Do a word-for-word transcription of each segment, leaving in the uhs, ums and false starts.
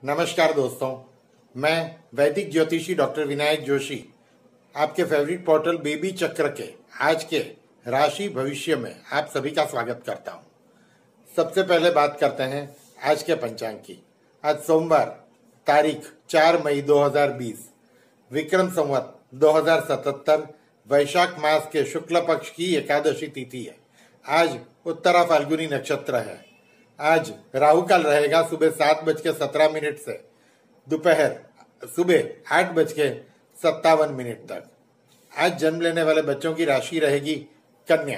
नमस्कार दोस्तों, मैं वैदिक ज्योतिषी डॉक्टर विनायक जोशी आपके फेवरेट पोर्टल बेबी चक्र के आज के राशि भविष्य में आप सभी का स्वागत करता हूं। सबसे पहले बात करते हैं आज के पंचांग की। आज सोमवार तारीख चार मई दो हज़ार बीस, विक्रम संवत दो हज़ार सतहत्तर, वैशाख मास के शुक्ल पक्ष की एकादशी तिथि है। आज उत्तरा फाल्गुनी नक्षत्र है। आज राहु काल रहेगा सुबह सात बज के सत्रह मिनट से दोपहर सुबह आठ बज के सत्तावन मिनट तक। आज जन्म लेने वाले बच्चों की राशि रहेगी कन्या।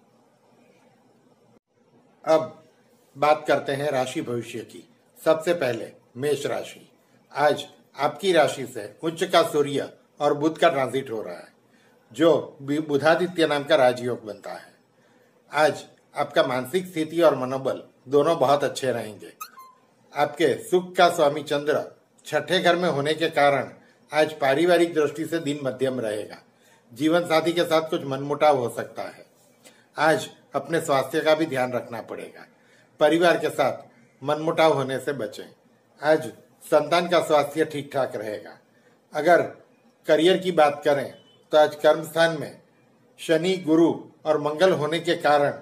अब बात करते हैं राशि भविष्य की। सबसे पहले मेष राशि। आज आपकी राशि से उच्च का सूर्य और बुध का ट्रांजिट हो रहा है, जो बुधादित्य नाम का राजयोग बनता है। आज आपका मानसिक स्थिति और मनोबल दोनों बहुत अच्छे रहेंगे। आपके सुख का स्वामी चंद्र छठे घर में होने के कारण आज पारिवारिक दृष्टि से दिन मध्यम रहेगा। जीवन साथी के साथ कुछ मनमुटाव हो सकता है। आज अपने स्वास्थ्य का भी ध्यान रखना पड़ेगा। परिवार के साथ मनमुटाव होने से बचें। आज संतान का स्वास्थ्य ठीक ठाक रहेगा। अगर करियर की बात करें तो आज कर्म स्थान में शनि, गुरु और मंगल होने के कारण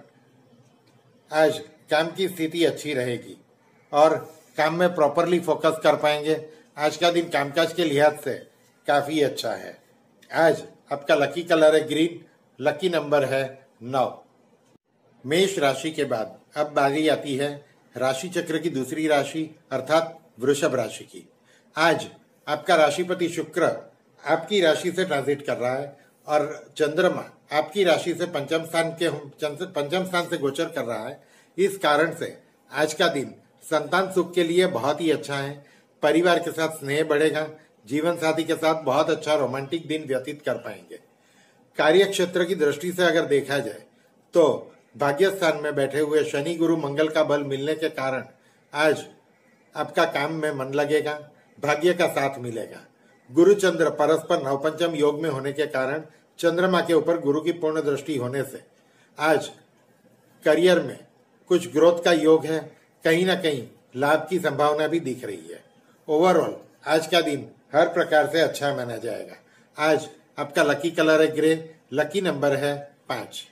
आज काम की स्थिति अच्छी रहेगी और काम में प्रॉपरली फोकस कर पाएंगे। आज का दिन कामकाज के लिहाज से काफी अच्छा है। आज आपका लकी कलर है ग्रीन, लकी नंबर है नौ। मेष राशि के बाद अब बारी आती है राशि चक्र की दूसरी राशि अर्थात वृषभ राशि की। आज आपका राशिपति शुक्र आपकी राशि से ट्रांजिट कर रहा है और चंद्रमा आपकी राशि से पंचम स्थान के पंचम स्थान से गोचर कर रहा है। इस कारण से आज का दिन संतान सुख के लिए बहुत ही अच्छा है। परिवार के साथ स्नेह बढ़ेगा। जीवन साथी के साथ बहुत अच्छा रोमांटिक दिन व्यतीत कर पाएंगे। कार्य क्षेत्र की दृष्टि से अगर देखा जाए तो भाग्य स्थान में बैठे हुए शनि, गुरु, मंगल का बल मिलने के कारण आज आपका काम में मन लगेगा, भाग्य का साथ मिलेगा। गुरु चंद्र परस्पर नवपंचम योग में होने के कारण चंद्रमा के ऊपर गुरु की पूर्ण दृष्टि होने से आज करियर में कुछ ग्रोथ का योग है। कहीं ना कहीं लाभ की संभावना भी दिख रही है। ओवरऑल आज का दिन हर प्रकार से अच्छा माना जाएगा। आज आपका लकी कलर है ग्रे, लकी नंबर है पांच।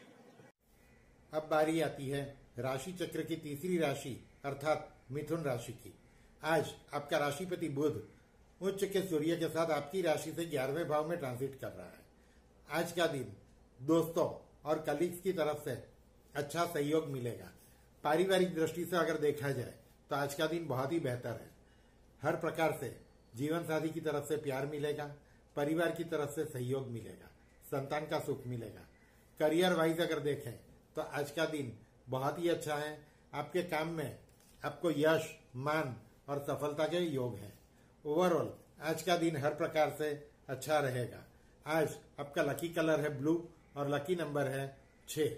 अब बारी आती है राशि चक्र की तीसरी राशि अर्थात मिथुन राशि की। आज आपका राशिपति बुध उच्च के सूर्य के साथ आपकी राशि से ग्यारहवें भाव में ट्रांजिट कर रहा है। आज का दिन दोस्तों और कलीग्स की तरफ से अच्छा सहयोग मिलेगा। पारिवारिक दृष्टि से अगर देखा जाए तो आज का दिन बहुत ही बेहतर है। हर प्रकार से जीवन साथी की तरफ से प्यार मिलेगा, परिवार की तरफ से सहयोग मिलेगा, संतान का सुख मिलेगा। करियर वाइज अगर देखें तो आज का दिन बहुत ही अच्छा है। आपके काम में आपको यश, मान और सफलता के योग हैं। ओवरऑल आज का दिन हर प्रकार से अच्छा रहेगा। आज आपका लकी कलर है ब्लू और लकी नंबर है छह।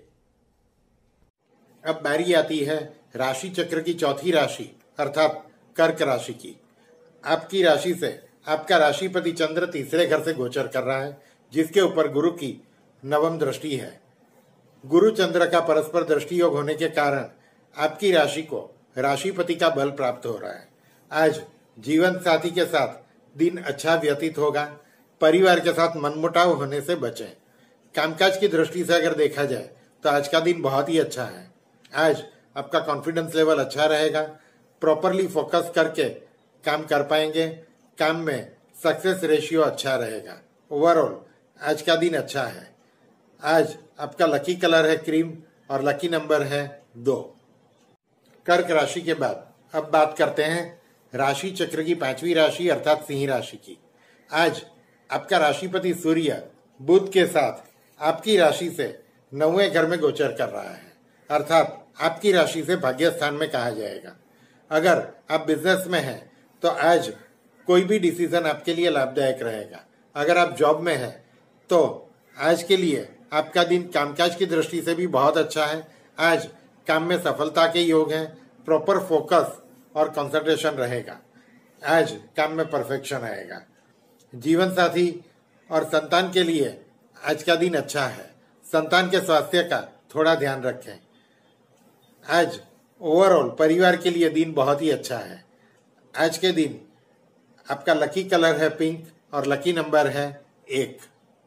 अब बारी आती है राशि चक्र की चौथी राशि अर्थात कर्क राशि की। आपकी राशि से आपका राशिपति चंद्र तीसरे घर से गोचर कर रहा है, जिसके ऊपर गुरु की नवम दृष्टि है। गुरु चंद्र का परस्पर दृष्टि योग होने के कारण आपकी राशि को राशिपति का बल प्राप्त हो रहा है। आज जीवन साथी के साथ दिन अच्छा व्यतीत होगा। परिवार के साथ मनमुटाव होने से बचें। कामकाज की दृष्टि से अगर देखा जाए तो आज का दिन बहुत ही अच्छा है। आज आपका कॉन्फिडेंस लेवल अच्छा रहेगा। प्रॉपरली फोकस करके काम कर पाएंगे। काम में सक्सेस रेशियो अच्छा रहेगा। ओवरऑल आज का दिन अच्छा है। आज आपका लकी कलर है क्रीम और लकी नंबर है दो। कर्क राशि के बाद अब बात करते हैं राशि चक्र की पांचवी राशि अर्थात सिंह राशि की। आज आपका राशिपति सूर्य बुध के साथ आपकी राशि से नौवें घर में गोचर कर रहा है, अर्थात आपकी राशि से भाग्य स्थान में कहा जाएगा। अगर आप बिजनेस में हैं तो आज कोई भी डिसीजन आपके लिए लाभदायक रहेगा। अगर आप जॉब में हैं तो आज के लिए आपका दिन कामकाज की दृष्टि से भी बहुत अच्छा है। आज काम में सफलता के योग हैं। प्रॉपर फोकस और कंसंट्रेशन रहेगा। आज काम में परफेक्शन आएगा। जीवन साथी और संतान के लिए आज का दिन अच्छा है। संतान के स्वास्थ्य का थोड़ा ध्यान रखें। आज ओवरऑल परिवार के लिए दिन बहुत ही अच्छा है। आज के दिन आपका लकी कलर है पिंक और लकी नंबर है एक।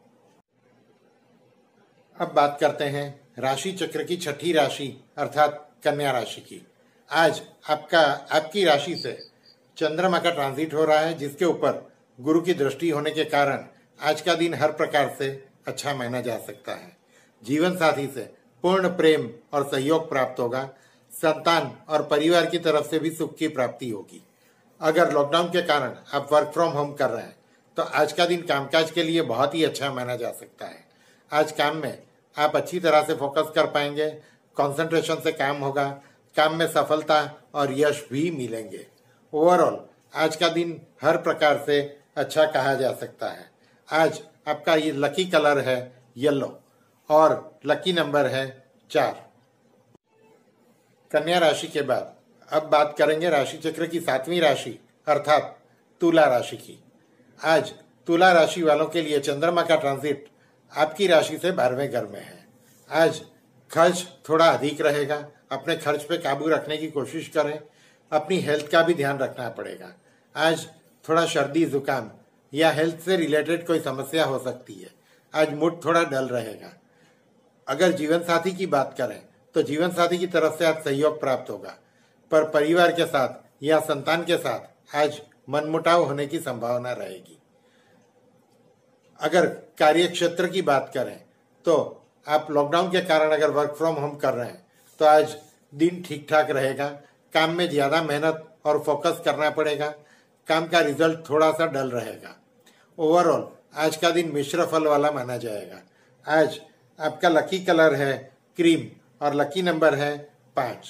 अब बात करते हैं राशि चक्र की छठी राशि अर्थात कन्या राशि की। आज आपका आपकी राशि से चंद्रमा का ट्रांजिट हो रहा है, जिसके ऊपर गुरु की दृष्टि होने के कारण आज का दिन हर प्रकार से अच्छा माना जा सकता है। जीवन साथी से पूर्ण प्रेम और सहयोग प्राप्त होगा। संतान और परिवार की तरफ से भी सुख की प्राप्ति होगी। अगर लॉकडाउन के कारण आप वर्क फ्रॉम होम कर रहे हैं तो आज का दिन कामकाज के लिए बहुत ही अच्छा माना जा सकता है। आज काम में आप अच्छी तरह से फोकस कर पाएंगे, कंसंट्रेशन से काम होगा, काम में सफलता और यश भी मिलेंगे। ओवरऑल आज का दिन हर प्रकार से अच्छा कहा जा सकता है। आज आपका ये लकी कलर है येलो और लकी नंबर है चार। कन्या राशि के बाद अब बात करेंगे राशि चक्र की सातवीं राशि अर्थात तुला राशि की। आज तुला राशि वालों के लिए चंद्रमा का ट्रांजिट आपकी राशि से बारहवें घर में है। आज खर्च थोड़ा अधिक रहेगा, अपने खर्च पे काबू रखने की कोशिश करें। अपनी हेल्थ का भी ध्यान रखना पड़ेगा। आज थोड़ा सर्दी जुकाम या हेल्थ से रिलेटेड कोई समस्या हो सकती है। आज मूड थोड़ा डल रहेगा। अगर जीवन साथी की बात करें तो जीवन साथी की तरफ से आज सहयोग प्राप्त होगा, पर परिवार के साथ या संतान के साथ आज मनमुटाव होने की संभावना रहेगी। अगर कार्य क्षेत्र की बात करें तो आप लॉकडाउन के कारण अगर वर्क फ्रॉम होम कर रहे हैं तो आज दिन ठीक ठाक रहेगा। काम में ज्यादा मेहनत और फोकस करना पड़ेगा। काम का रिजल्ट थोड़ा सा डल रहेगा। ओवरऑल आज का दिन मिश्र फल वाला माना जाएगा। आज आपका लकी कलर है क्रीम और लकी नंबर है पांच।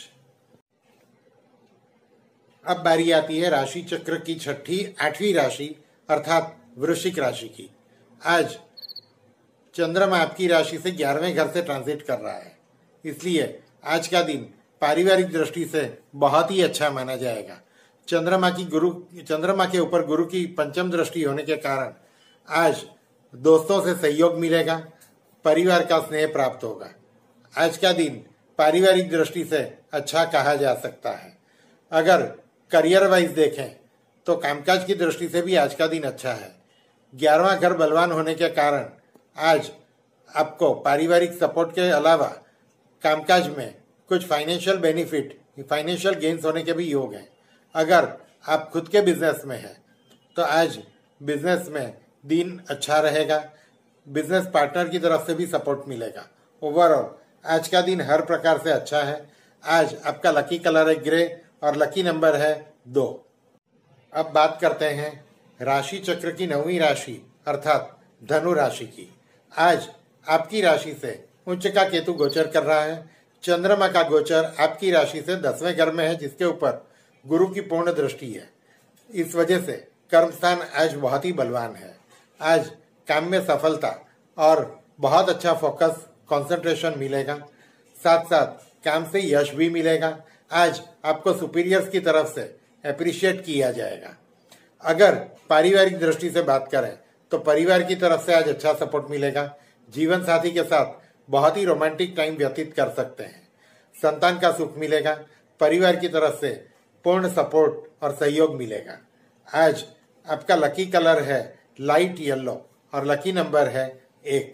अब बारी आती है राशि चक्र की छठी आठवीं राशि अर्थात वृश्चिक राशि की। आज चंद्रमा आपकी राशि से ग्यारहवें घर से ट्रांजिट कर रहा है, इसलिए आज का दिन पारिवारिक दृष्टि से बहुत ही अच्छा माना जाएगा। चंद्रमा की गुरु चंद्रमा के ऊपर गुरु की पंचम दृष्टि होने के कारण आज दोस्तों से सहयोग मिलेगा, परिवार का स्नेह प्राप्त होगा। आज का दिन पारिवारिक दृष्टि से अच्छा कहा जा सकता है। अगर करियर वाइज देखें तो कामकाज की दृष्टि से भी आज का दिन अच्छा है। ग्यारहवां घर बलवान होने के कारण आज आपको पारिवारिक सपोर्ट के अलावा कामकाज में कुछ फाइनेंशियल बेनिफिट, फाइनेंशियल गेन्स होने के भी योग हैं। अगर आप खुद के बिजनेस में हैं तो आज बिजनेस में दिन अच्छा रहेगा। बिजनेस पार्टनर की तरफ से भी सपोर्ट मिलेगा। ओवरऑल आज का दिन हर प्रकार से अच्छा है। आज आपका लकी कलर है ग्रे और लकी नंबर है दो। अब बात करते हैं राशि चक्र की नौवीं राशि अर्थात धनु राशि की। आज आपकी राशि से उच्च का केतु गोचर कर रहा है। चंद्रमा का गोचर आपकी राशि से दसवें घर में है, जिसके ऊपर गुरु की पूर्ण दृष्टि है। इस वजह से कर्म स्थान आज बहुत ही बलवान है। आज काम में सफलता और बहुत अच्छा फोकस, कंसंट्रेशन मिलेगा। साथ साथ काम से यश भी मिलेगा। आज आपको सुपीरियर्स की तरफ से अप्रिशिएट किया जाएगा। अगर पारिवारिक दृष्टि से बात करें तो परिवार की तरफ से आज अच्छा सपोर्ट मिलेगा। जीवन साथी के साथ बहुत ही रोमांटिक टाइम व्यतीत कर सकते हैं। संतान का सुख मिलेगा। परिवार की तरफ से पूर्ण सपोर्ट और सहयोग मिलेगा। आज आपका लकी कलर है लाइट येलो और लकी नंबर है एक।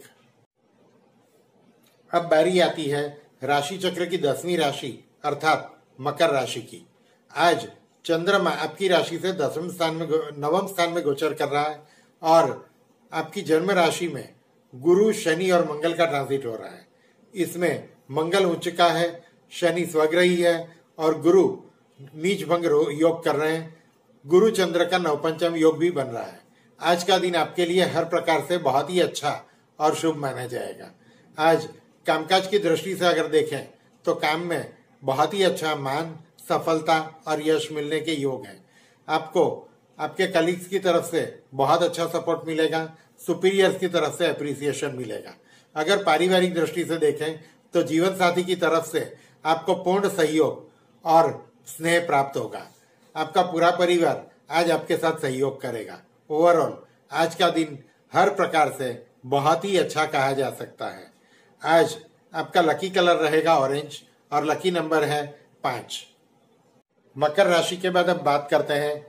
अब बारी आती है राशि चक्र की दसवीं राशि अर्थात मकर राशि की। आज चंद्रमा आपकी राशि से दसवें स्थान में नवम स्थान में गोचर कर रहा है और आपकी जन्म राशि में गुरु, शनि और मंगल का ट्रांजिट हो रहा है। इसमें मंगल उच्च का है, शनि स्वग्रही है और गुरु नीच भंग योग कर रहे हैं। गुरु चंद्र का नवपंचम योग भी बन रहा है। आज का दिन आपके लिए हर प्रकार से बहुत ही अच्छा और शुभ माना जाएगा। आज कामकाज की दृष्टि से अगर देखें तो काम में बहुत ही अच्छा मान, सफलता और यश मिलने के योग हैं। आपको आपके कलीग्स की तरफ से बहुत अच्छा सपोर्ट मिलेगा। सुपीरियर्स की तरफ से अप्रिसिएशन मिलेगा। अगर पारिवारिक दृष्टि से देखें तो जीवन साथी की तरफ से आपको पूर्ण सहयोग और स्नेह प्राप्त होगा। आपका पूरा परिवार आज आपके साथ सहयोग करेगा। ओवरऑल आज का दिन हर प्रकार से बहुत ही अच्छा कहा जा सकता है। आज आपका लकी कलर रहेगा ऑरेंज और लकी नंबर है पांच। मकर राशि के बाद अब बात करते हैं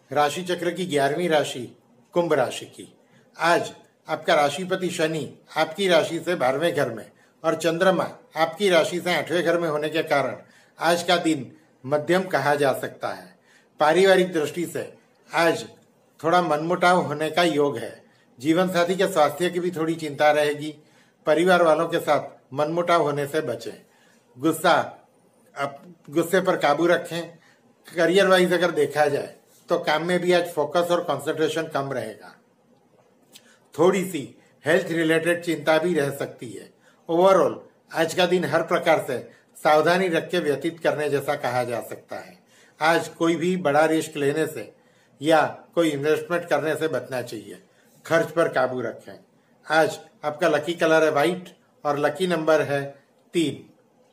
राशि चक्र की ग्यारहवीं राशि कुंभ राशि की। आज आपका राशिपति शनि आपकी राशि से बारहवें घर में और चंद्रमा आपकी राशि से आठवें घर में होने के कारण आज का दिन मध्यम कहा जा सकता है। पारिवारिक दृष्टि से आज थोड़ा मनमुटाव होने का योग है। जीवन साथी के स्वास्थ्य की भी थोड़ी चिंता रहेगी। परिवार वालों के साथ मनमुटाव होने से बचें। गुस्सा अब गुस्से पर काबू रखें। करियर वाइज अगर देखा जाए तो काम में भी आज फोकस और कंसंट्रेशन कम रहेगा। थोड़ी सी हेल्थ रिलेटेड चिंता भी रह सकती है। ओवरऑल आज का दिन हर प्रकार से सावधानी रख के व्यतीत करने जैसा कहा जा सकता है। आज कोई भी बड़ा रिस्क लेने से या कोई इन्वेस्टमेंट करने से बचना चाहिए। खर्च पर काबू रखें। आज आपका लकी कलर है व्हाइट और लकी नंबर है तीन।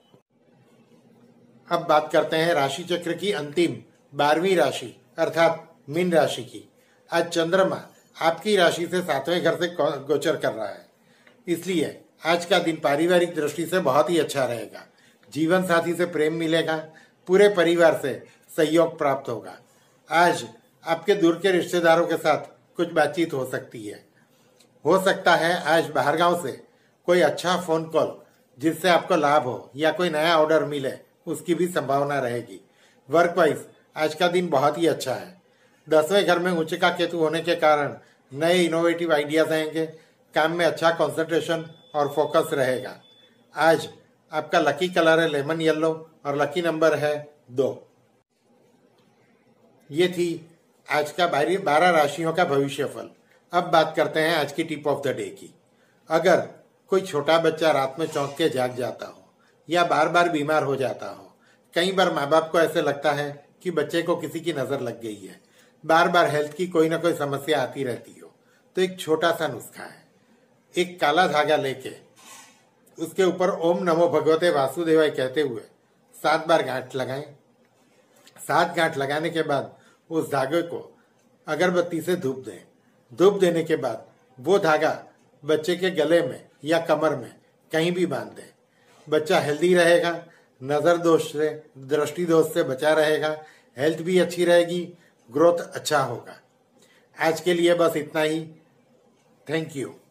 अब बात करते हैं राशि चक्र की अंतिम बारहवीं राशि अर्थात मीन राशि की। आज चंद्रमा आपकी राशि से सातवें घर से गोचर कर रहा है, इसलिए आज का दिन पारिवारिक दृष्टि से बहुत ही अच्छा रहेगा। जीवन साथी से प्रेम मिलेगा। पूरे परिवार से सहयोग प्राप्त होगा। आज आपके दूर के रिश्तेदारों के साथ कुछ बातचीत हो सकती है। हो सकता है आज बाहर गांव से कोई अच्छा फोन कॉल जिससे आपको लाभ हो या कोई नया ऑर्डर मिले, उसकी भी संभावना रहेगी। वर्क वाइज आज का दिन बहुत ही अच्छा है। दसवें घर में उच्च का केतु होने के कारण नए इनोवेटिव आइडियाज आएंगे। काम में अच्छा कंसंट्रेशन और फोकस रहेगा। आज आपका लकी कलर है लेमन येलो और लकी नंबर है दो। ये थी आज का बारह राशियों का भविष्यफल। अब बात करते हैं आज की टिप ऑफ द डे की। अगर कोई छोटा बच्चा रात में चौंक के जाग जाता हो या बार बार बीमार हो जाता हो, कई बार माँ बाप को ऐसे लगता है कि बच्चे को किसी की नजर लग गई है, बार बार हेल्थ की कोई ना कोई समस्या आती रहती हो, तो एक छोटा सा नुस्खा है। एक काला धागा लेके उसके ऊपर ओम नमो भगवते वासुदेवाय कहते हुए सात बार गांठ लगाएं। सात गांठ लगाने के बाद उस धागे को अगरबत्ती से धूप दें। धूप देने के बाद वो धागा बच्चे के गले में या कमर में कहीं भी बांध दें। बच्चा हेल्दी रहेगा, नजर दोष से दृष्टि दोष से बचा रहेगा, हेल्थ भी अच्छी रहेगी, ग्रोथ अच्छा होगा। आज के लिए बस इतना ही। Thank you.